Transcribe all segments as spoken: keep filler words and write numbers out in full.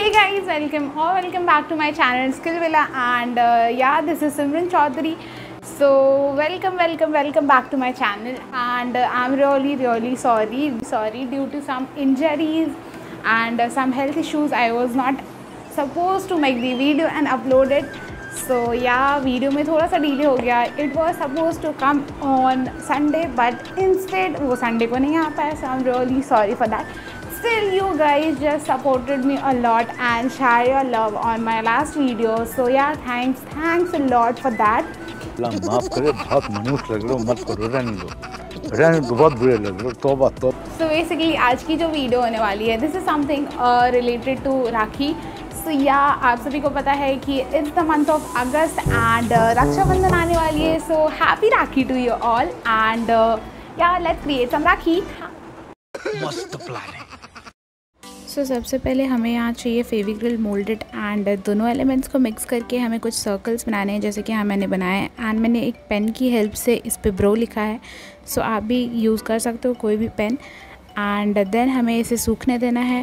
Hey guys, welcome or welcome back to my channel Skill Villa, and uh, yeah, this is Simran Chaudhary. So welcome, welcome, welcome back to my channel, and uh, I'm really, really sorry, sorry due to some injuries and uh, some health issues. I was not supposed to make the video and upload it. So yeah, video में थोड़ा सा delay हो गया. It was supposed to come on Sunday, but instead वो Sunday को नहीं आ पाया. So I'm really sorry for that. Still, you guys just supported me a lot and share your love on my last video. So yeah, thanks, thanks a lot for that. माफ करे, बहुत मनुष्य लग रहे हो, मत करो, रहने दो, रहने दो, बहुत बुरे लग रहे हो, तौबा तौबा. So basically आज की जो वीडियो होने वाली है, this is something uh, related to rakhi. So yeah, आप सभी को पता है कि it's the month of August and uh, Rakshabandhan आने वाली है. So happy Rakhi to you all, and uh, yeah, let's create some Rakhi. मस्त प्लान है. सो so, सबसे पहले हमें यहाँ चाहिए फेविक्रिल मोल्डेड, एंड दोनों एलिमेंट्स को मिक्स करके हमें कुछ सर्कल्स बनाने हैं, जैसे कि हाँ मैंने बनाया है. एंड मैंने एक पेन की हेल्प से इस पे ब्रो लिखा है. सो so, आप भी यूज़ कर सकते हो कोई भी पेन. एंड देन हमें इसे सूखने देना है.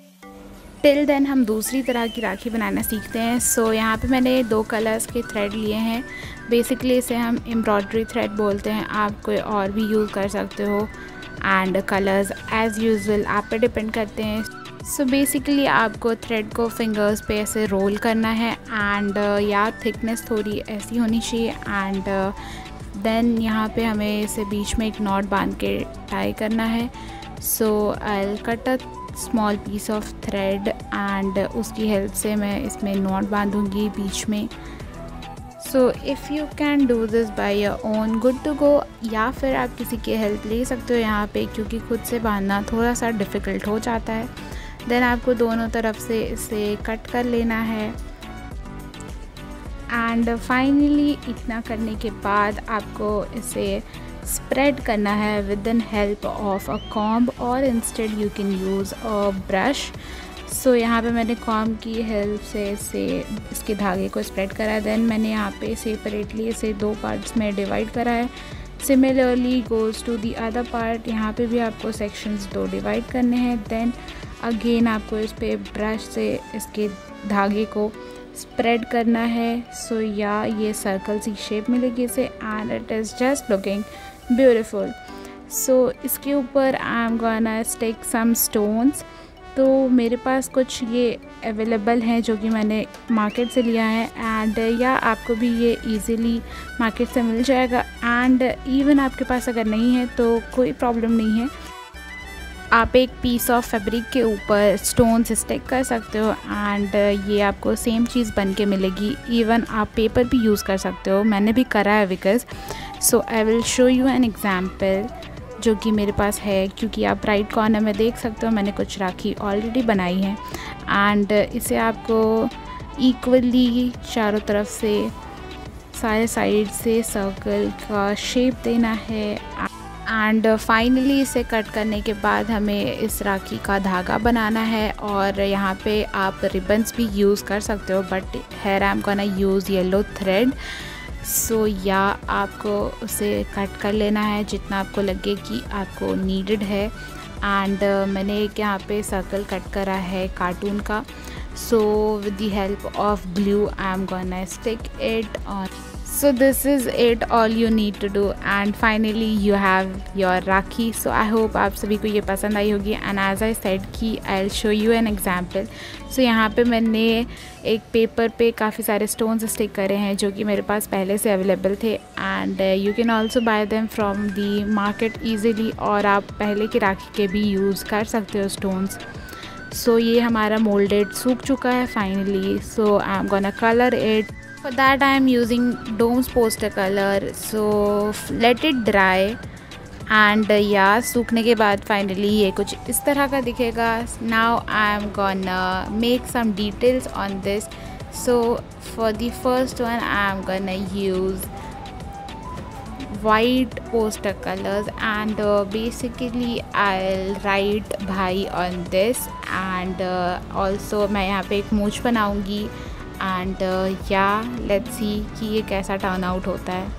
टिल देन हम दूसरी तरह की राखी बनाना सीखते हैं. सो so, यहाँ पे मैंने दो कलर्स के थ्रेड लिए हैं. बेसिकली इसे हम एम्ब्रॉयडरी थ्रेड बोलते हैं. आप कोई और भी यूज़ कर सकते हो. एंड कलर्स एज़ यूजुअल आप पे डिपेंड करते हैं. सो so बेसिकली आपको थ्रेड को फिंगर्स पे ऐसे रोल करना है, एंड uh, या थिकनेस थोड़ी ऐसी होनी चाहिए. एंड देन uh, यहाँ पे हमें इसे बीच में एक नॉट बांध के टाई करना है. So I cut a small piece of thread, and उसकी हेल्प से मैं इसमें नॉट बांधूंगी बीच में. So if you can do this by your own, good to go. या फिर आप किसी की हेल्प ले सकते हो यहाँ पे, क्योंकि खुद से बांधना थोड़ा सा डिफ़िकल्ट हो जाता है. देन आपको दोनों तरफ से इसे कट कर लेना है. एंड फाइनली इतना करने के बाद आपको इसे स्प्रेड करना है with in help of a comb, और instead you can use a brush. So यहाँ पे मैंने कॉम्ब की हेल्प से इसे इसके धागे को स्प्रेड करा है. देन मैंने यहाँ पे सेपरेटली इसे दो पार्ट्स में डिवाइड करा है. Similarly goes to the other part. यहाँ पे भी आपको सेक्शंस दो डिवाइड करने हैं. देन अगेन आपको इस पे ब्रश से इसके धागे को स्प्रेड करना है. सो या ये सर्कल सी शेप मिलेगी इसे, and it is just looking beautiful. So इसके ऊपर I am gonna stick some stones. तो मेरे पास कुछ ये अवेलेबल हैं जो कि मैंने मार्केट से लिया है, एंड या आपको भी ये इजीली मार्केट से मिल जाएगा. एंड इवन आपके पास अगर नहीं है तो कोई प्रॉब्लम नहीं है, आप एक पीस ऑफ फैब्रिक के ऊपर स्टोन्स स्टिक कर सकते हो, एंड ये आपको सेम चीज़ बन के मिलेगी. इवन आप पेपर भी यूज़ कर सकते हो, मैंने भी करा है because. So I will show you an example जो कि मेरे पास है, क्योंकि आप राइट कॉर्नर में देख सकते हो मैंने कुछ राखी ऑलरेडी बनाई है. एंड इसे आपको इक्वली चारों तरफ से सारे साइड से सर्कल का शेप देना है. एंड फाइनली इसे कट करने के बाद हमें इस राखी का धागा बनाना है. और यहाँ पे आप रिबन्स भी यूज़ कर सकते हो, but here I am gonna use yellow thread. So या आपको उसे कट कर लेना है जितना आपको लगे कि आपको नीडेड है. एंड uh, मैंने एक यहाँ पे सर्कल कट करा है कार्टून का. So with the help of glue I am gonna stick it on. So this is it, all you need to do, and finally you have your Rakhi. So I hope आप सभी को ये पसंद आई होगी. and as I said कि I'll show you an example. so यहाँ पे मैंने एक पेपर पे काफ़ी सारे stones स्टिक करे हैं जो कि मेरे पास पहले से अवेलेबल थे, and uh, you can also buy them from the market easily. और आप पहले की राखी के भी यूज़ कर सकते हो stones. सो so, ये हमारा मोल्डेड सूख चुका है finally. So I am gonna colour it. For that I am using Dome's poster color. So let it dry, and uh, yeah, सूखने के बाद finally ये कुछ इस तरह का दिखेगा. Now I am gonna make some details on this. So for the first one I am gonna use white poster colors, and uh, basically I'll write भाई on this. And uh, also मैं यहाँ पे एक मूंछ बनाऊँगी. And या let's see कि ये कैसा टर्न आउट होता है.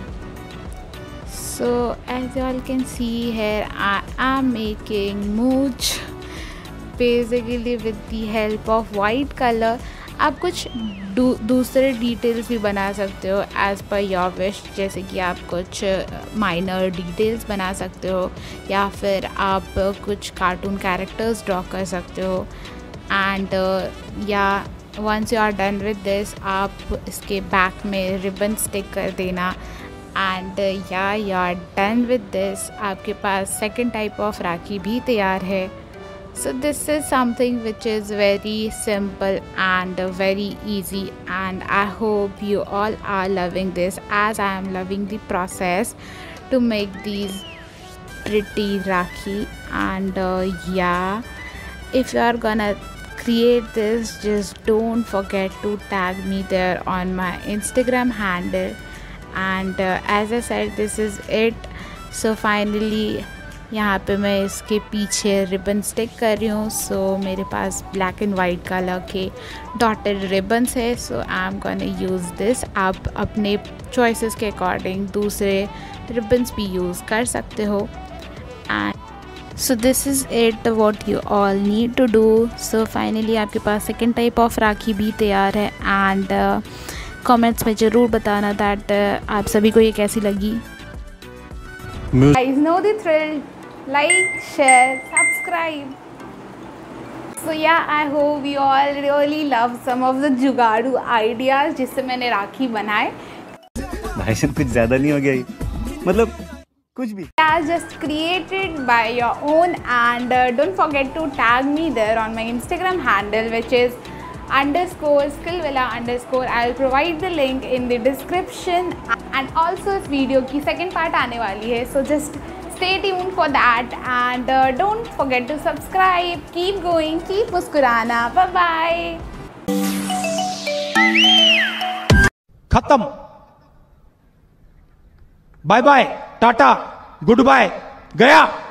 So as you all can see here I am making मूंछ basically with the help of white colour आप कुछ दू, दूसरे डिटेल्स भी बना सकते हो एज़ पर योर विश, जैसे कि आप कुछ माइनर डिटेल्स बना सकते हो या फिर आप कुछ कार्टून कैरेक्टर्स ड्रॉ कर सकते हो। एंड या once you are done with this आप इसके बैक में रिबन स्टिक कर देना एंड या you are done with this. आपके पास सेकंड टाइप ऑफ राखी भी तैयार है। So this is something which is very simple and very easy, and I hope you all are loving this as I am loving the process to make these pretty Rakhi. And uh, yeah, if you are gonna create this, just don't forget to tag me there on my Instagram handle. And uh, as I said, this is it. So finally यहाँ पे मैं इसके पीछे ribbon stick कर रही हूँ। So so, मेरे पास ब्लैक एंड वाइट कलर के डॉटेड रिबन्स है। So I am gonna use this. आप अपने चॉइसेस के अकॉर्डिंग दूसरे रिबन्स भी यूज़ कर सकते हो। And so this is it what you all need to do. So finally आपके पास सेकेंड टाइप ऑफ राखी भी तैयार है। एंड कमेंट्स में ज़रूर बताना दैट uh, आप सभी को ये कैसी लगी। Guys, know the thrill. Like, share, subscribe. So yeah, I hope you all really love some of the जुगाड़ू ideas जिससे मैंने राखी बनाए। भाई साहब कुछ ज़्यादा नहीं हो गया ये? मतलब कुछ भी। Yeah, just created by your own, and uh, don't forget to tag me there on my Instagram handle, which is underscore skillvilla underscore. I'll provide the link in the description. And also इस video की second part आने वाली है, so just stay tuned for that, and uh, don't forget to subscribe. Keep going, keep मुस्कुराना. Bye bye. खत्म। Bye bye, tata, goodbye, गया।